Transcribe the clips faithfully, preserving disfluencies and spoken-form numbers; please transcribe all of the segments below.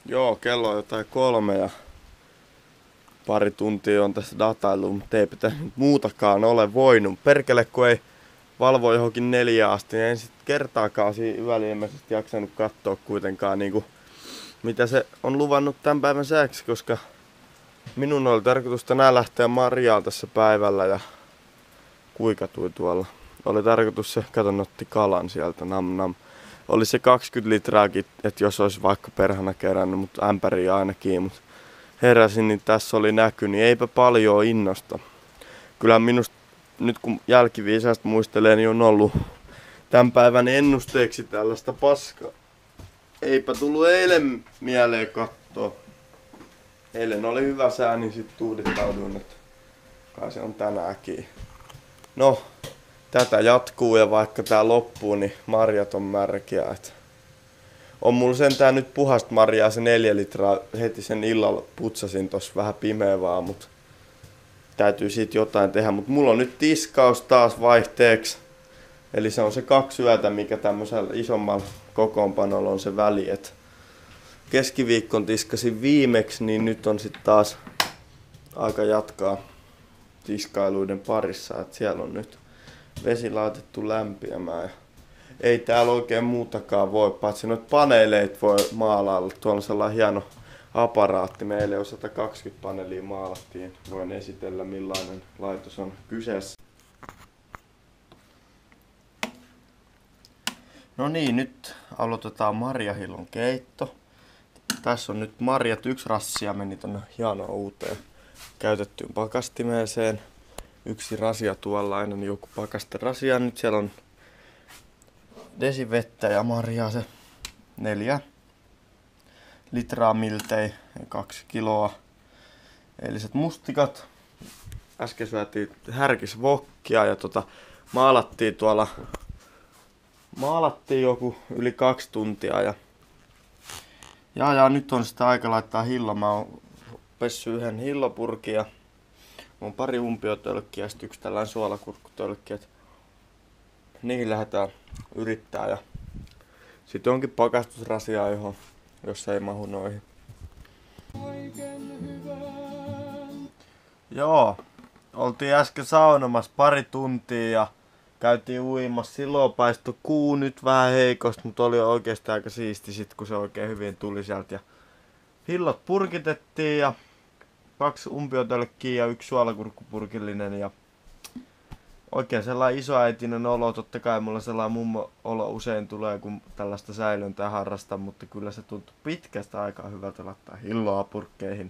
Joo, kello on jotain kolme ja pari tuntia on tässä dataillut, mutta ei pitäisi muutakaan ole voinut. Perkele, kun ei valvo johonkin neljä asti, niin en sit kertaakaan siinä yöllä ilmeisesti jaksanut katsoa kuitenkaan niinku, mitä se on luvannut tämän päivän sääksi, koska minun oli tarkoitus tänään lähteä marjaan tässä päivällä ja kuikatui tuolla. Oli tarkoitus se, katon otti kalan sieltä, nam nam. Oli se kaksikymmentä litraakin, että jos olisi vaikka perhana kerännyt, mutta ämpäriä ainakin. Mut heräsin, niin tässä oli näky, niin eipä paljon innosta. Kyllä minusta nyt kun jälkiviisaasti muistelee, niin on ollut tämän päivän ennusteeksi tällaista paskaa. Eipä tullut eilen mieleen katsoa. Eilen oli hyvä sää, niin sit tuudittauduin, että kai se on tänäänkin. No, tätä jatkuu ja vaikka tää loppuu, niin marjat on märkiä. Et on mulla sentään nyt puhasta marjaa se neljä litraa, heti sen illalla putsasin tossa vähän pimeä vaan, mut täytyy siitä jotain tehdä. Mut mulla on nyt tiskaus taas vaihteeksi. Eli se on se kaksi yötä, mikä tämmöisellä isommalla kokoonpanolla on se väli. Et keskiviikkon tiskasin viimeksi, niin nyt on sit taas aika jatkaa tiskailuiden parissa. Et siellä on nyt vesi laitettu lämpiämään. Ja ei täällä oikein muutakaan voi, paitsi noita paneeleita voi maalailla. Tuolla on sellainen hieno aparaatti. Meille on sata kaksikymmentä paneelia maalattiin. Voin esitellä millainen laitos on kyseessä. No niin, nyt aloitetaan marjahillon keitto. Tässä on nyt marjat, yksi rassia meni tonne hienoon uuteen käytettyyn pakastimeeseen. Yksi rasia tuollainen, joku pakaste rasia. Nyt siellä on desivettä ja marjaa se neljä litraa miltei, kaksi kiloa. Eiliset mustikat. Äsken syötiin härkisvokkia ja tota, maalattiin tuolla Maalattiin joku yli kaksi tuntia ja, ja, ja nyt on sitä aika laittaa hillo. Mä oon pessy yhden hillopurkin ja on pari umpiotölkkiä ja sit yksi tällainen suolakurkkutölkki. Niihin lähdetään yrittää ja sitten onkin pakastusrasia johon, jos ei mahu noihin. Joo, oltiin äsken saunomassa pari tuntia ja käytiin uimassa, silloin paistui kuu nyt vähän heikosti, mutta oli oikeasti aika siisti sit, kun se oikein hyvin tuli sieltä. Ja hillot purkitettiin ja kaksi umpiotölkkiä ja yksi suolakurkkupurkillinen ja oikein sellainen isoäitinen olo. Totta kai mulla sellainen mummo olo usein tulee, kun tällaista säilöntää harrastan, mutta kyllä se tuntui pitkästä aikaa hyvältä laittaa hilloa purkkeihin.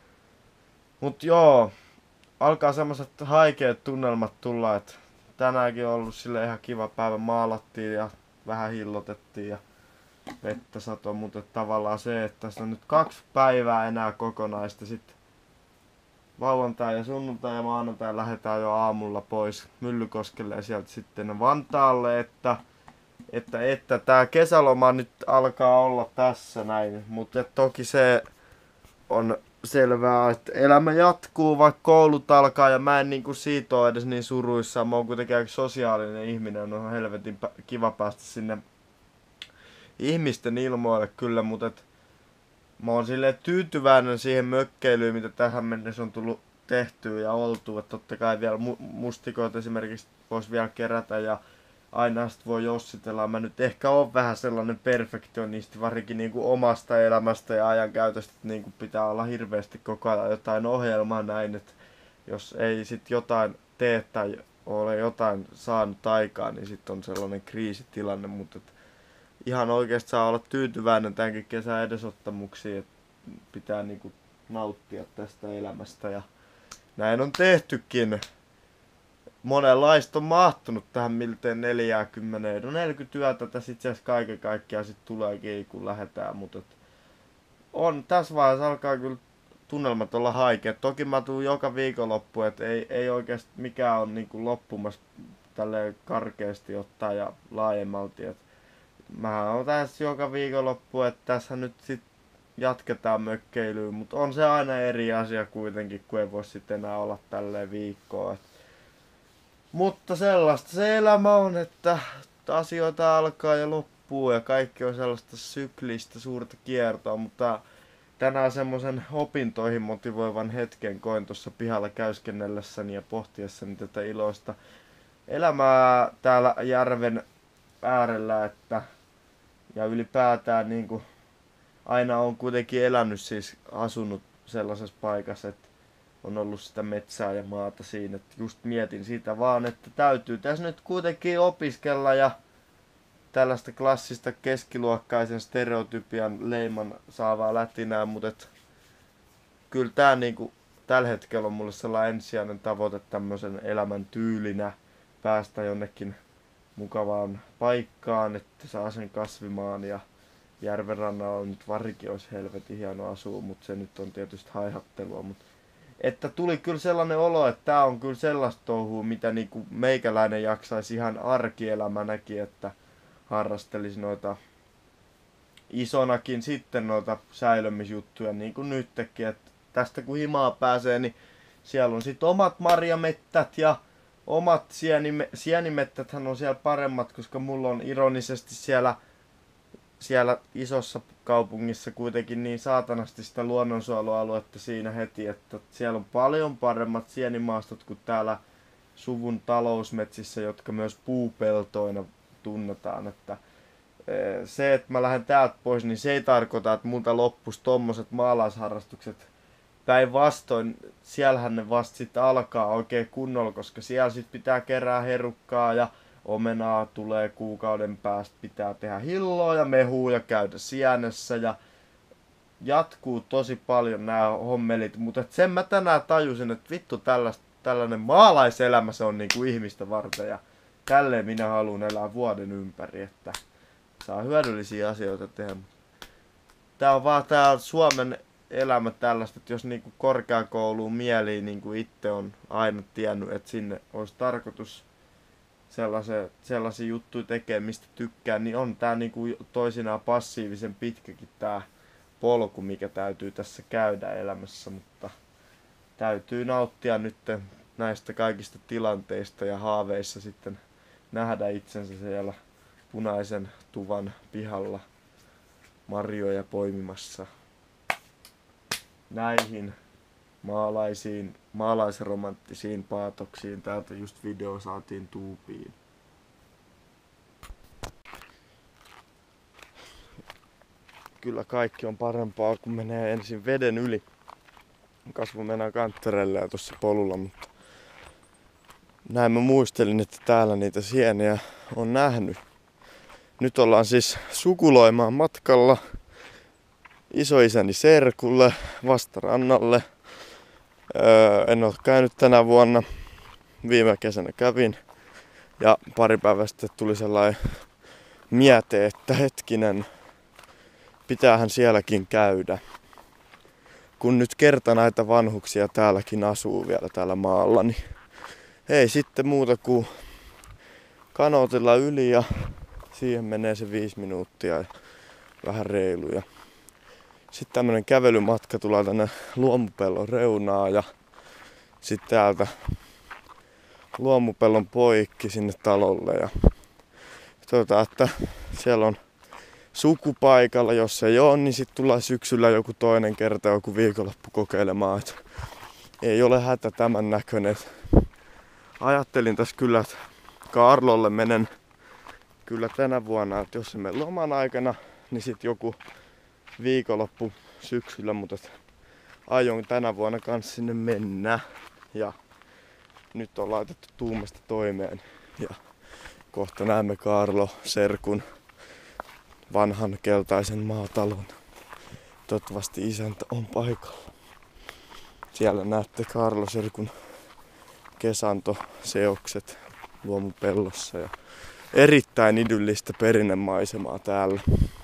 Mut joo, alkaa semmoset haikeet tunnelmat tulla, että tänäänkin on ollut sille ihan kiva päivä, maalattiin ja vähän hillotettiin ja vettä satoi, mutta tavallaan se, että tässä on nyt kaksi päivää enää kokonaista. Sitten lauantai ja sunnuntai ja maanantai lähdetään jo aamulla pois Myllykoskelle ja sieltä sitten Vantaalle, että että, että tää kesäloma nyt alkaa olla tässä näin, mutta toki se on selvää, että elämä jatkuu, vaikka koulut alkaa ja mä en niinku siitä ole edes niin suruissaan. Mä oon kuitenkin aika sosiaalinen ihminen, on helvetin kiva päästä sinne ihmisten ilmoille kyllä, mutta et mä oon silleen tyytyväinen siihen mökkeilyyn, mitä tähän mennessä on tullut tehtyä ja oltu. Et totta kai vielä mu- mustikoita esimerkiksi vois vielä kerätä ja aina sit voi jossitella. Mä nyt ehkä oon vähän sellainen perfektionisti, varsinkin niinku omasta elämästä ja ajankäytöstä, että niinku pitää olla hirveästi koko ajan jotain ohjelmaa näin, että jos ei sit jotain tee tai ole jotain saanut aikaan, niin sit on sellainen kriisitilanne, mutta et ihan oikeesti saa olla tyytyväinen tämänkin kesän edesottamuksiin, että pitää niinku nauttia tästä elämästä ja näin on tehtykin. Monenlaista on mahtunut tähän miltei neljäkymmentä, no neljäkymmentä yötä tässä itse asiassa kaiken kaikkiaan sit tuleekin kun lähdetään, mutta on tässä vaiheessa alkaa kyllä tunnelmat olla haikeat. Toki mä tuun joka viikonloppu, että ei, ei oikeasti mikään on niinku loppumassa tälleen karkeasti ottaa ja laajemmalti. Et mähän on tässä joka viikonloppu, että tässä nyt sit jatketaan mökkeilyyn, mutta on se aina eri asia kuitenkin, kun ei voi sitten enää olla tälleen viikkoa. Et mutta sellaista se elämä on, että asioita alkaa ja loppuu ja kaikki on sellaista syklistä suurta kiertoa, mutta tänään semmoisen opintoihin motivoivan hetken koin tuossa pihalla käyskennellessäni ja pohtiessani tätä iloista elämää täällä järven äärellä, että ja ylipäätään niin kuin aina on kuitenkin elänyt, siis asunut sellaisessa paikassa, että on ollut sitä metsää ja maata siinä, että just mietin sitä vaan, että täytyy tässä nyt kuitenkin opiskella ja tällaista klassista keskiluokkaisen stereotypian leiman saavaa lätinää, mutta et, kyllä tää niinku tällä hetkellä on mulle sellainen ensisijainen tavoite tämmöisen elämän tyylinä päästä jonnekin mukavaan paikkaan, että saa sen kasvimaan ja järven rannalla on nyt Varikin olisi helvetin hieno asua, mutta se nyt on tietysti haihattelua, mutta että tuli kyllä sellainen olo, että tää on kyllä sellaista touhua, mitä niinku meikäläinen jaksaisi ihan arkielämänäkin, että harrastelisi noita isonakin sitten noita säilömisjuttuja niin kuin nytkin, että tästä kun himaa pääsee, niin siellä on sitten omat marjamettät ja omat sienime- sienimettäthän on siellä paremmat, koska mulla on ironisesti siellä, siellä isossa kaupungissa kuitenkin niin saatanasti sitä luonnonsuojelualuetta siinä heti, että siellä on paljon paremmat sienimaastot kuin täällä suvun talousmetsissä, jotka myös puupeltoina tunnetaan, että se, että mä lähden täältä pois, niin se ei tarkoita, että multa loppuisi tommoset maalaisharrastukset. Päinvastoin, siellähän ne vasta sitten alkaa oikein kunnolla, koska siellä sit pitää kerää herukkaa ja omenaa tulee kuukauden päästä, pitää tehdä hilloa ja mehua ja käydä sienessä ja jatkuu tosi paljon nämä hommelit, mutta sen mä tänään tajusin, että vittu tällainen maalaiselämä se on niinku ihmistä varten ja tälleen minä haluan elää vuoden ympäri, että saa hyödyllisiä asioita tehdä. Tää on vaan tää Suomen elämä tällaista, että jos niinku korkeakouluun mieliin niinku itse on aina tiennyt, että sinne olisi tarkoitus sellaisia juttuja tekee, mistä tykkää, niin on tää niinku toisinaan passiivisen pitkäkin tää polku, mikä täytyy tässä käydä elämässä, mutta täytyy nauttia nyt näistä kaikista tilanteista ja haaveissa sitten nähdä itsensä siellä punaisen tuvan pihalla marjoja poimimassa. Näihin maalaisiin, maalaisromanttisiin paatoksiin täältä just video saatiin tuupiin. Kyllä kaikki on parempaa, kun menee ensin veden yli. Kasvu mennään kanttereille ja tuossa polulla, mutta näin mä muistelin, että täällä niitä sieniä on nähnyt. Nyt ollaan siis sukuloimaan matkalla isoisäni serkulle vastarannalle. Öö, en ole käynyt tänä vuonna. Viime kesänä kävin. Ja pari päivää sitten tuli sellainen miete, että hetkinen, pitäähän sielläkin käydä. Kun nyt kerta näitä vanhuksia täälläkin asuu vielä täällä maalla, niin ei sitten muuta kuin kanootilla yli ja siihen menee se viisi minuuttia ja vähän reiluja. Sitten tämmönen kävelymatka tulee tänne luomupellon reunaan ja sitten täältä luomupellon poikki sinne talolle. Ja toivotaan, että siellä on sukupaikalla, jos ei ole, niin sitten tullaan syksyllä joku toinen kerta, joku viikonloppu kokeilemaan. Et ei ole hätä tämän näköinen. Ajattelin tässä kyllä, että Kaarlolle menen kyllä tänä vuonna, että jos se menee loman aikana, niin sitten joku viikonloppu syksyllä, mutta aion tänä vuonna kanssa sinne mennä. Ja nyt on laitettu tuumasta toimeen ja kohta näemme Kaarlo serkun vanhan keltaisen maatalon. Toivottavasti isäntä on paikalla. Siellä näette Kaarlo serkun kesantoseokset luomupellossa ja erittäin idyllistä perinnemaisemaa täällä.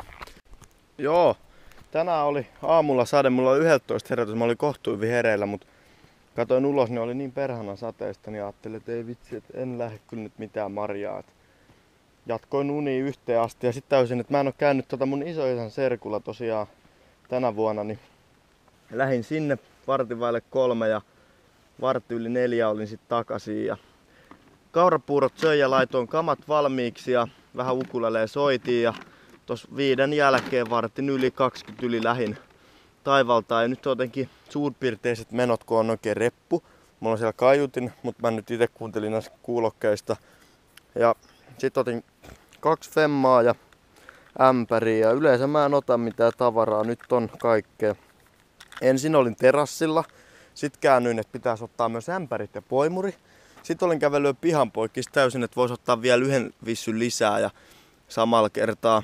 Joo, tänään oli aamulla sade, mulla oli yksitoista herätys, mä olin kohtuivin hereillä, mutta katoin ulos, niin oli niin perhana sateista, niin ajattelin, että ei vitsi, että en lähde kyllä nyt mitään marjaa. Et jatkoin uniin yhteen asti ja sitten täysin, että mä en oo käynyt tota mun isoisän serkulla tosiaan tänä vuonna, niin lähdin sinne vartin vaille kolme ja vartti yli neljä olin sitten takaisin. Ja kaurapuurot söin ja laitoin kamat valmiiksi ja vähän ukulele soitiin ja tuossa viiden jälkeen vartin yli kaksikymmentä yli lähin taivaltaa. Ja nyt on jotenkin suurpiirteiset menot, kun on oikein reppu. Mulla on siellä kaiutin, mutta mä nyt itse kuuntelin näistä kuulokkeista. Ja sit otin kaksi femmaa ja ämpäriä. Ja yleensä mä en ota mitään tavaraa. Nyt on kaikkea. Ensin olin terassilla. Sitten käännyin, että pitäisi ottaa myös ämpärit ja poimuri. Sitten olin kävellyt pihan poikki täysin, että voisi ottaa vielä yhden vissyn lisää ja samalla kertaa.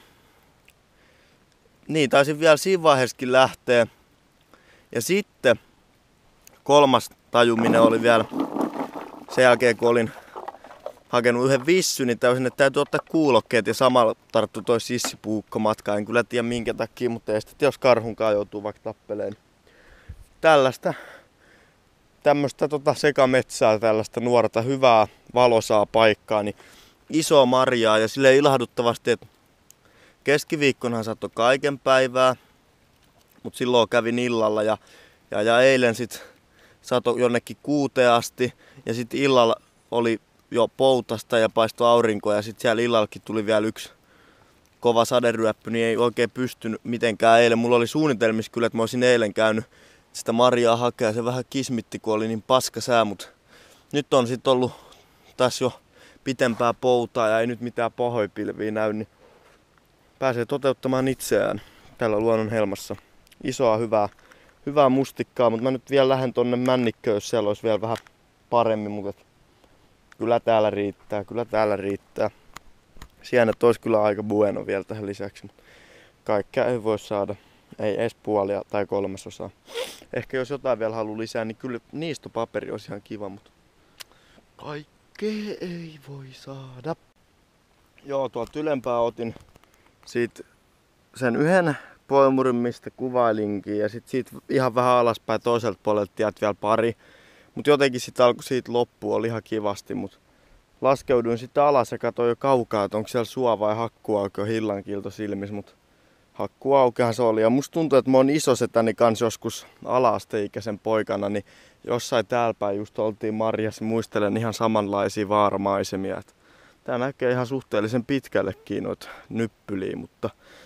Niin, taisin vielä siinä vaiheessakin lähteä. Ja sitten kolmas tajuminen oli vielä sen jälkeen, kun olin hakenut yhden vissyn, niin täysin, että täytyy ottaa kuulokkeet ja samalla tarttu toi sissipuukko matkaan. En kyllä tiedä minkä takia, mutta ei sitten, jos karhunkaan joutuu vaikka tappeleen. Tällaista, tämmöistä tota sekametsää, tällaista nuorta hyvää valosaa paikkaa, niin iso marjaa ja silleen ilahduttavasti, että keskiviikkonahan sattui kaiken päivää, mutta silloin kävin illalla ja, ja, ja eilen sitten satoi jonnekin kuuteen asti ja sitten illalla oli jo poutasta ja paistoi aurinko ja sitten siellä illallakin tuli vielä yksi kova saderyöppy, niin ei oikein pystynyt mitenkään eilen. Mulla oli suunnitelmissa kyllä, että mä olisin eilen käynyt sitä marjaa hakea ja se vähän kismitti, kun oli niin paska sää, mutta nyt on sitten ollut tässä jo pitempää poutaa ja ei nyt mitään pahoipilviä näy, niin pääsee toteuttamaan itseään tällä luonnon helmassa. Isoa hyvää, hyvää mustikkaa, mutta mä nyt vielä lähden tonne Männikköön, jos siellä olisi vielä vähän paremmin, mutta kyllä täällä riittää, kyllä täällä riittää. Sienet olisi kyllä aika bueno vielä tähän lisäksi, mutta kaikkea ei voi saada, ei edes puolia tai kolmasosaa. Ehkä jos jotain vielä haluaa lisää, niin kyllä niistopaperi olisi ihan kiva, mutta kaikkea ei voi saada. Joo, tuolta ylempää otin siitä sen yhden poimurin, mistä kuvailinkin, ja sitten siitä ihan vähän alaspäin toiselta puolelta tiedät vielä pari. Mutta jotenkin sitten alkoi siitä loppu, oli ihan kivasti, mutta laskeuduin sitten alas ja katsoin jo kaukaa, että onko siellä suo vai hakkuauke hillankiilto silmissä, mutta hakkuaukehan se oli. Ja musta tuntuu, että mä oon isosetäni kanssa joskus ala-asteikäisen poikana, niin jossain täällä päin just oltiin marjassa, muistelen ihan samanlaisia vaaramaisemia. Et tää näkee ihan suhteellisen pitkällekin noita nyppyliä, mutta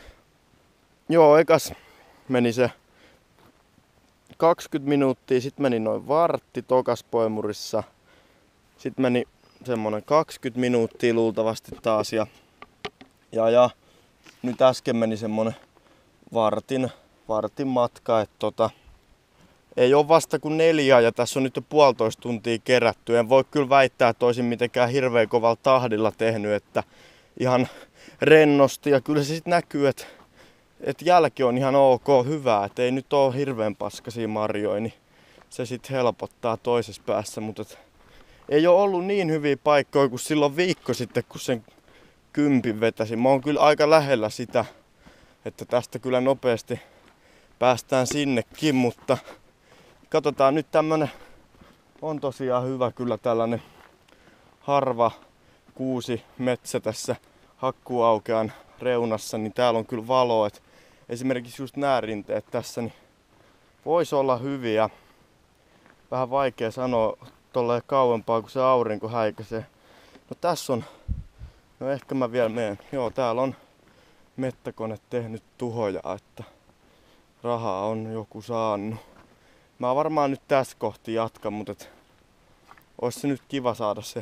joo, ekas meni se kaksikymmentä minuuttia, sitten meni noin vartti tokas poimurissa. Sitten meni semmonen kaksikymmentä minuuttia luultavasti taas ja, ja, ja nyt äsken meni semmonen vartin, vartin matka, että tota, ei ole vasta kuin neljä ja tässä on nyt jo puolitoista tuntia kerätty. En voi kyllä väittää, että olisin mitenkään hirveän kovalla tahdilla tehnyt, että ihan rennosti ja kyllä se sitten näkyy, että et jälki on ihan ok, hyvää, että ei nyt ole hirveän paskaisia marjoja, niin se sitten helpottaa toisessa päässä, mutta et ei ole ollut niin hyviä paikkoja kuin silloin viikko sitten, kun sen kympin vetäsin. Mä oon kyllä aika lähellä sitä, että tästä kyllä nopeasti päästään sinnekin, mutta katsotaan nyt tämmönen on tosiaan hyvä kyllä tällainen harva kuusi metsä tässä hakkuaukean reunassa, niin täällä on kyllä valoa, että esimerkiksi just nämä rinteet tässä niin voisi olla hyviä. Vähän vaikea sanoa tolleen kauempaa, kun se aurinko häikäisee. No tässä on, no ehkä mä vielä menen. Joo, täällä on mettäkone tehnyt tuhoja, että rahaa on joku saanut. Mä varmaan nyt tässä kohti jatkan, mutta et olisi se nyt kiva saada se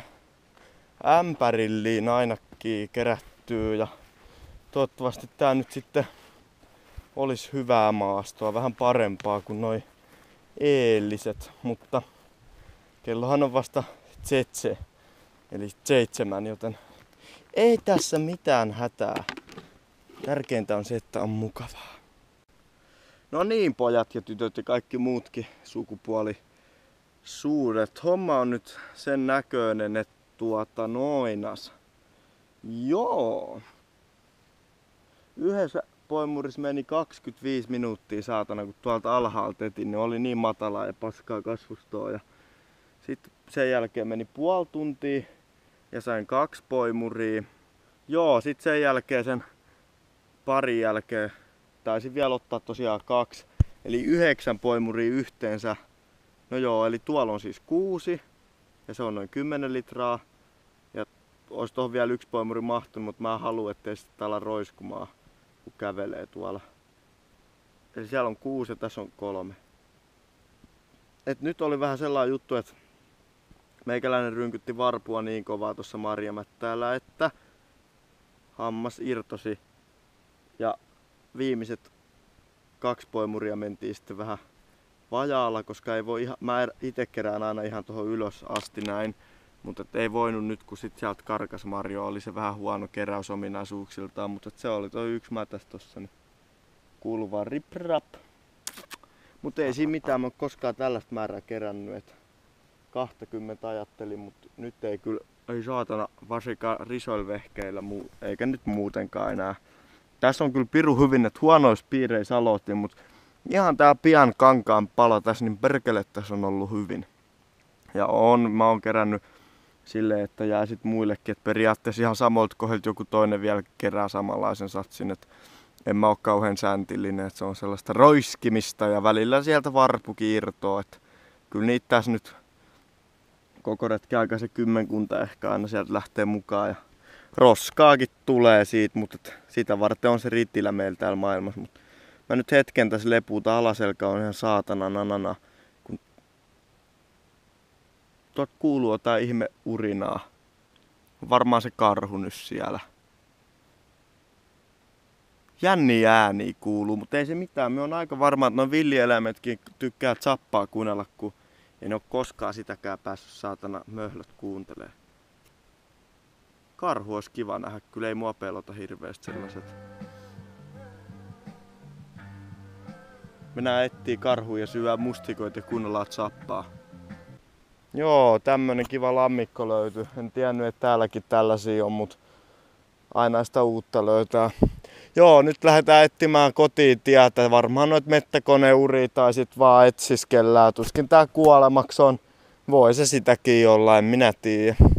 ämpärilliin ainakin kerättyä ja toivottavasti tää nyt sitten olisi hyvää maastoa, vähän parempaa kuin noi eeliset, mutta kellohan on vasta tsetse, eli seitsemän, joten ei tässä mitään hätää. Tärkeintä on se, että on mukavaa. No niin, pojat ja tytöt ja kaikki muutkin sukupuolisuudet. Homma on nyt sen näköinen, että tuota noinas. Joo. Yhdessä poimurissa meni kaksikymmentäviisi minuuttia saatana, kun tuolta alhaalta etin, niin oli niin matalaa ja paskaa kasvustoa. Ja sitten sen jälkeen meni puoli tuntia ja sain kaksi poimuria. Joo, sitten sen jälkeen sen parin jälkeen taisin vielä ottaa tosiaan kaksi. Eli yhdeksän poimuria yhteensä. No joo, eli tuolla on siis kuusi ja se on noin kymmenen litraa. Ja olisi tohon vielä yksi poimuri mahtunut, mutta mä haluan, ettei sitä ala roiskumaan, kun kävelee tuolla. Eli siellä on kuusi ja tässä on kolme. Et nyt oli vähän sellainen juttu, että meikäläinen rynkytti varpua niin kovaa tuossa marjamättäällä, että hammas irtosi. Ja viimeiset kaksi poimuria mentiin sitten vähän vajaalla, koska ei voi ihan, mä itse kerään aina ihan tuohon ylös asti näin. Mutta ei voinut nyt, kun sit sieltä karkas marjoa, oli se vähän huono keräysominaisuuksiltaan, mutta se oli toi yksi mätäs tossa, niin kuuluu vaan riprap. Mutta ei siinä mitään, mä oon koskaan tällaista määrää kerännyt, että kaksikymmentä ajattelin, mutta nyt ei kyllä, ei saatana, varsinkaan risoilvehkeillä, eikä nyt muutenkaan enää. Tässä on kyllä piru hyvin, että huonoissa piireissä aloitin, mutta ihan tää pian kankaan palo tässä, niin perkele tässä on ollut hyvin. Ja on, mä oon kerännyt silleen, että jää sit muillekin, että periaatteessa ihan samoilta kohdilta joku toinen vielä kerää samanlaisen satsin, että en mä oo kauhean säntillinen, että se on sellaista roiskimista ja välillä sieltä varpukin irtoaa, että kyllä niitä tässä nyt koko retki aika se kymmenkunta ehkä aina sieltä lähtee mukaan ja roskaakin tulee siitä, mutta sitä varten on se ritilä meillä täällä maailmassa. Mut mä nyt hetken tässä lepuuta, alaselkä on ihan saatana nanana, kun tuot kuuluu jotain ihme urinaa. Varmaan se karhu nyt siellä. Jänni ääni kuuluu, mutta ei se mitään. Me on aika varma, että noin villieläimetkin tykkää zappaa kuunnella, kun en oo koskaan sitäkään päässyt saatana möhlöt kuuntelee. Karhu olisi kiva nähdä, kyllä ei mua pelota hirveästi sellaiset. Mennään etsii karhuja ja syödään mustikoita ja kuunnellaan zappaa. Joo, tämmönen kiva lammikko löytyi. En tiennyt, että täälläkin tällaisia on, mutta aina sitä uutta löytää. Joo, nyt lähdetään etsimään kotiin tietä. Varmaan noit mettäkoneuria tai sit vaan etsiskellään. Tuskin tää kuolemaksi on. Voi se sitäkin olla, en minä tiedä.